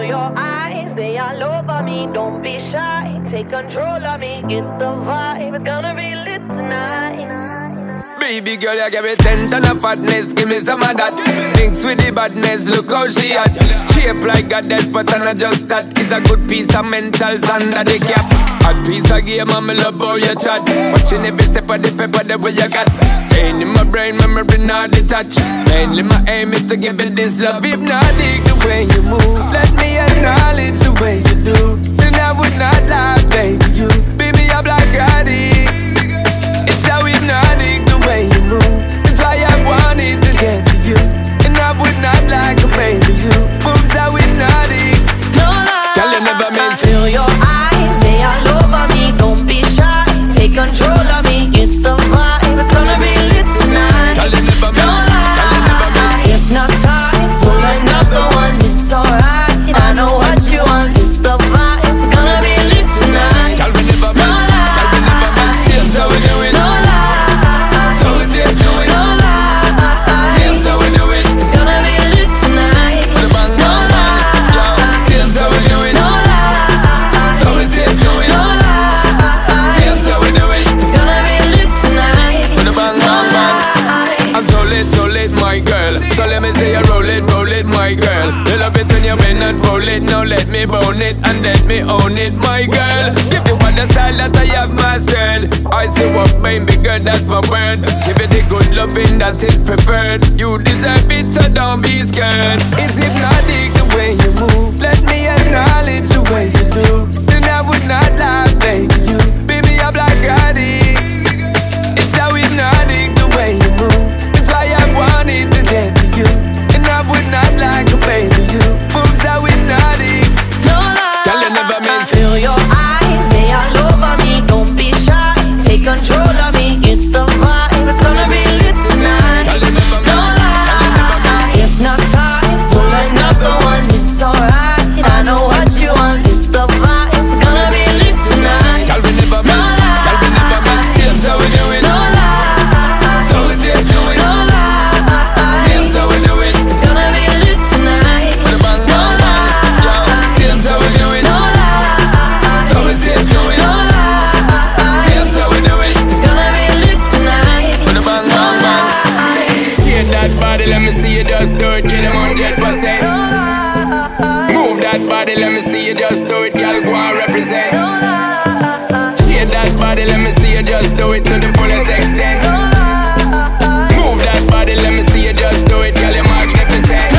your eyes, they all over me. Don't be shy, take control of me. Get the vibe, it's gonna be lit tonight. Baby girl, you give me 10 ton of fatness, give me some of that. Mix with the badness, look how she hot. Shape like goddess, but I'm not just that. It's a good piece of mentals under the cap. Hot piece of game, I'm love how you chat. Watching every step of the paper, the way you got. Staying in my brain, memory not detached. Mainly my aim is to give it this love. Hypnotic the way you move, let me acknowledge the way you do. Then I would not lie, baby, you beat me up like Scotty. It's how hypnotic the way you move. That's why I wanted to get to you. And I would not like to baby you. Moves how hypnotic. No lie, girl, you never meant to. Feel your eyes, they all over me. Don't be shy, take control of me. Get the vibe, it's gonna be lit tonight. Girl, you never meant. No lie, hypnotized, pull another one. It's alright, I know what you want. Get the vibe, it's gonna be lit tonight. Girl, we never meant. Girl, we never meant. Seems how we do it. No lie, so we see it do it. no lie, Seems how we do it. it's gonna be lit tonight. With a bang, No lie, seems how we do it. no lie, So we see it do it. no lie, Seems how we do it. it's gonna be lit tonight. With a bang, No bang, bang. lie. I'm so lit, my girl. So let me say you roll it, my girl. You love it when you bend and roll it. Now let me bone it and let me own it, my girl. Give you all the style that I have mastered. I say what baby girl, that's my word. Give you the good loving that is preferred. You deserve it, so don't be scared. It's hypnotic the way you move. Let me acknowledge the way you do. Then I would not lie, baby. You beat me up like Scotty. It's how hypnotic the way you move. That's why I wanted to get to you. And I would not like to baby you. Moves how hypnotic. No lie, Girl, you never meant to. feel your eyes, they all over me. Don't be shy, take control of me. Get the vibe, it's gonna be lit tonight. Girl, you never No meant. lie, hypnotized, pull another one. It's alright, I know what you want. Get the vibe, it's gonna be lit tonight. Girl, we never No meant. Girl, we never meant. Seems how we do it. No lie, So we see it do it. no lie, Seems how we do it. it's gonna be lit tonight. With a bang, No bang, bang. lie, Seems how we do it. no lie, So we see it do it. no lie, Seems how we do it. it's gonna be lit tonight. With a bang, bang, bang. Shake that body, let me see you just do it. Get them 100%. Move that body, let me see you just do it. Girl, go and represent. Shake that body, let me see you just do it to the fullest extent. Move that body, let me see you just do it. Girl, you're magnificent.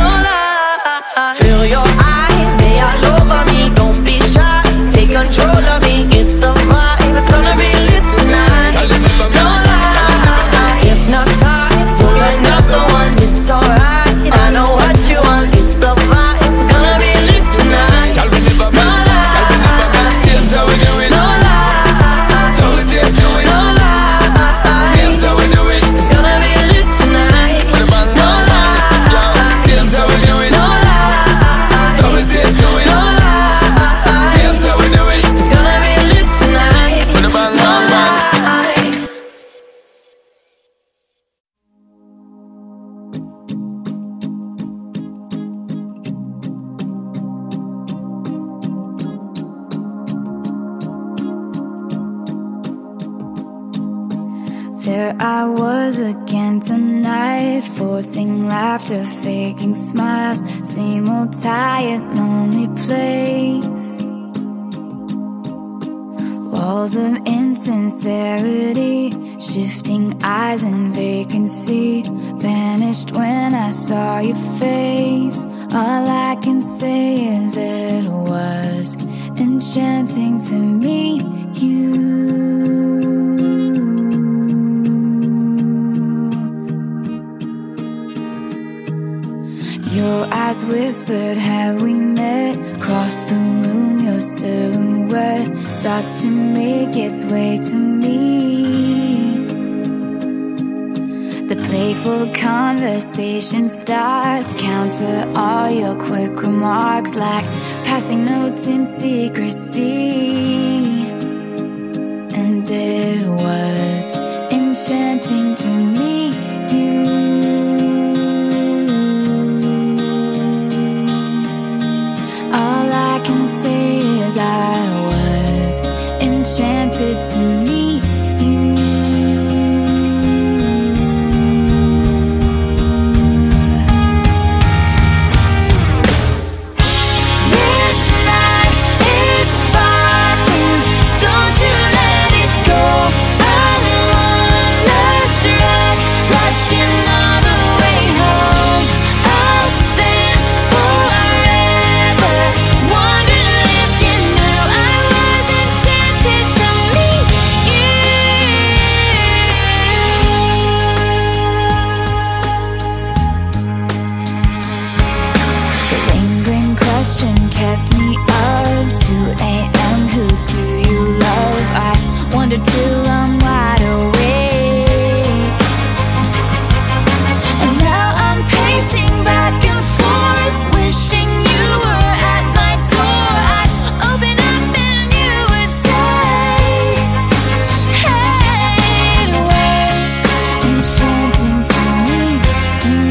Feel your eyes, they all over me. Don't be shy, take control of me. Get the vibe, it's gonna be lit tonight. Girl, you never No meant. lie, hypnotized, pull another one. It's alright, I know what you want. Get the vibe, it's gonna be lit tonight. Girl, we never No meant. Girl, we never meant. lie, Seems how we do it. no lie, So we see it do it. no lie, Seems how we do it. it's gonna be lit tonight. With a bang, No bang, bang. lie, Seems how we do it. no lie, So we see it do it. no lie, Seems how we do it. it's gonna be lit tonight. With a bang, No bang, bang. lie. There I was again tonight, forcing laughter, faking smiles. Same old tired, lonely place. Walls of insincerity, shifting eyes and vacancy. Vanished when I saw your face. All I can say is it was enchanting to meet you. Your eyes whispered, have we met? Across the room, your silhouette starts to make its way to me. The playful conversation starts, counter all your quick remarks like passing notes in secrecy. And it was enchanting to meet you. All say is I was enchanted to meet you. This night is sparkling, don't you let it go. I'm wonderstruck, blushing all the way home. I'll spend forever wondering if you knew I was enchanted to meet you. The lingering question kept me up 2 a.m. Who do you love? I wonder till I'm wide awake. And now I'm pacing back and forth, wishing you were at my door. I'd open up and you would say, hey, it was enchanting to meet you.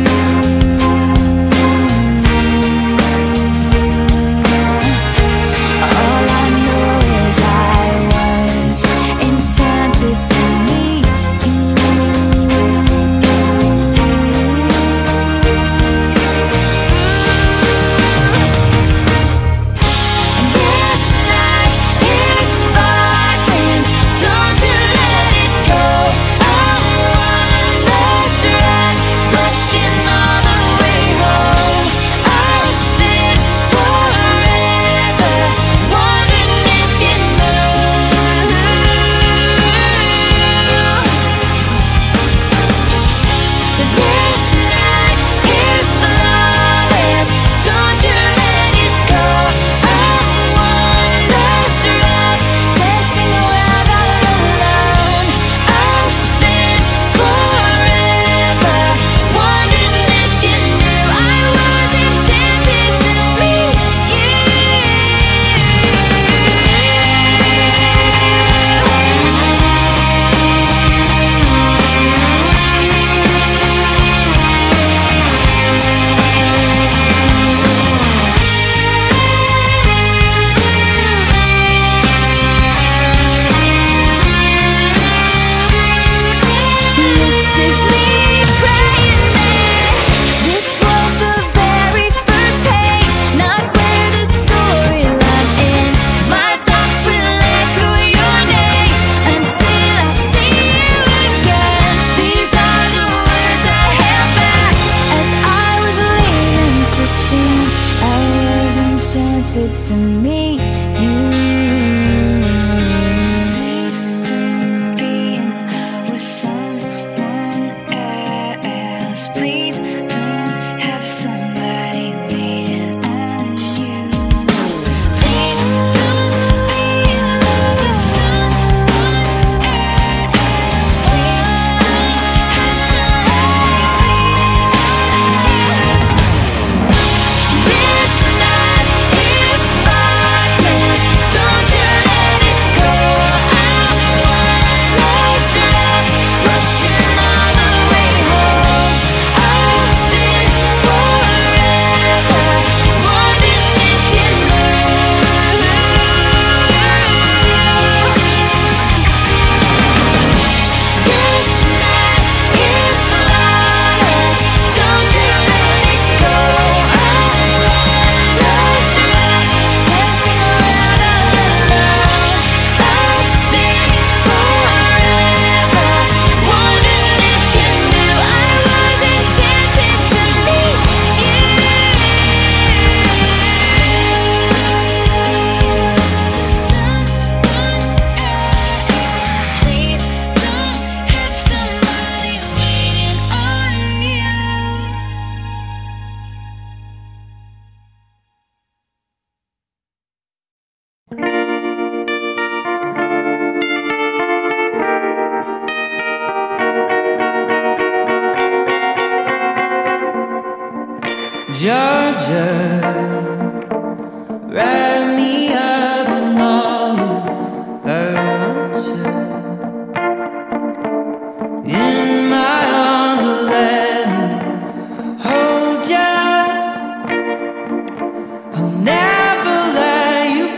All I know is I was enchanted to meet you. This night is sparkling, don't you let it go. I'm wonderstruck, blushing all the way home. I'll spend forever wondering if you knew. This night is flawless, don't you let it go. I'm wonderstruck, dancing around all alone. I'll spend forever wondering if you knew I was enchanted to meet you. This is me praying that this was the very first page, not where the storyline ends. My thoughts will echo your name until I see you again. These are the words I held back as I was leaving to sing. I was enchanted to meet you. Please don't be in love with someone else. Please don't have somebody waiting on you. Please don't be in love with someone else. Please don't have somebody waiting. This night is sparkling, don't you let it go. I'm wonderstruck, rushing all the way home. I'll spend forever wondering if you knew. This night is flawless, don't you let it go. I'm wonderstruck, dancing around all alone. I'll spend forever wondering if you knew I was enchanted to meet you. Please don't have somebody waiting on you. Georgia, wrap me up in all you want you. In my arms, or let me hold you. I'll never let you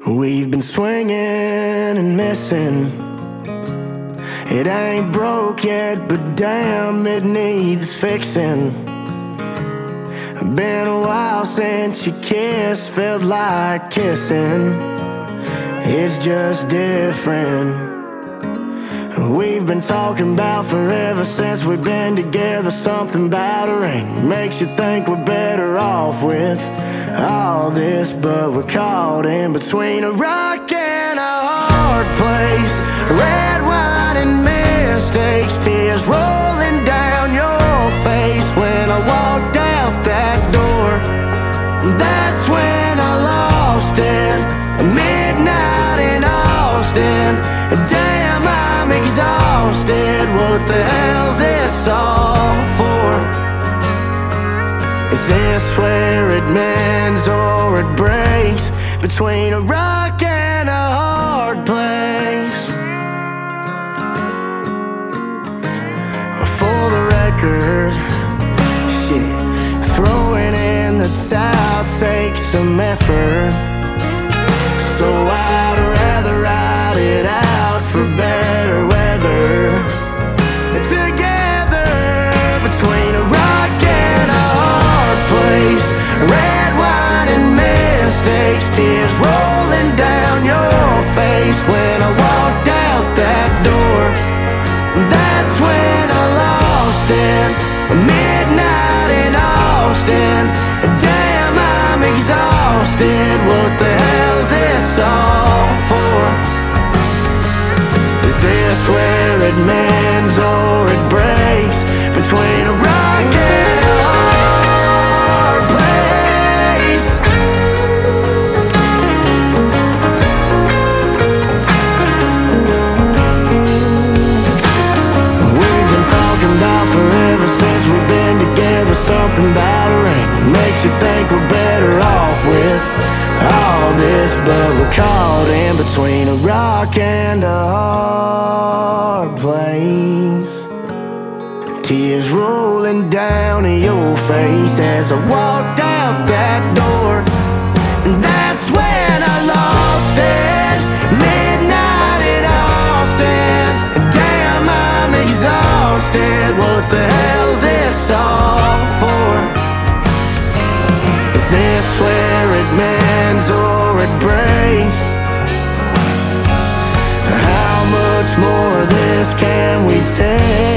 We've been swinging and missing. It ain't broke yet, but damn, it needs fixing. Been a while since you kissed, felt like kissing. It's just different. We've been talking about forever since we've been together. Something about a ring makes you think we're better off with all this, but we're caught in between a rock and a hard place. Red wine and mistakes, tears rolling down your face. When I walked out that door, that's when I lost it. Midnight in Austin, damn, I'm exhausted. What the hell's this all for? Is this where it mends or it breaks? Between a rock and a hard place. For the record, shit, throwing in the towel takes some effort. So I'd rather ride it out for better weather. Together, between a rock and a hard place. Red wine and mistakes, tears rolling down your face. When I walked out that door, that's when I lost it. Midnight in Austin, damn, I'm exhausted. What the hell's this all for? Is this where it mends or it breaks? Between a rock and a hard place. We've been talking about forever since we've been together. Something about a ring makes you think we're better off with all this, but we're caught in between a rock and a hard place. Tears rolling down your face as I walked out that door. And that's when I lost it. Midnight in Austin, damn, I'm exhausted. What the hell's this all for? Is this where it mends or it breaks? How much more of this can we take?